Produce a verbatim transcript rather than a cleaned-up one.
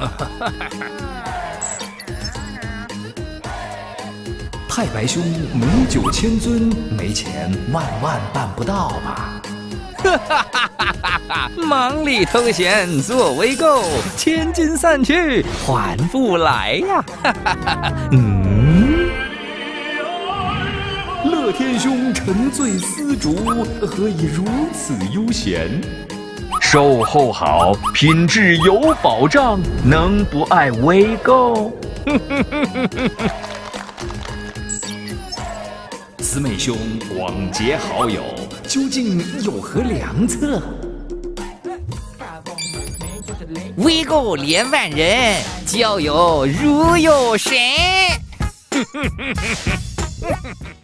太白兄美酒千樽，没钱万万办不到吧？ 哈哈哈哈哈！忙里偷闲做微购，千金散去还复来呀！哈哈哈哈！嗯， 乐天兄沉醉丝竹，何以如此悠闲？ 售后好，品质有保障，能不爱微购？ 姊妹兄广结好友，究竟有何良策？ 微购连万人，交友如有神。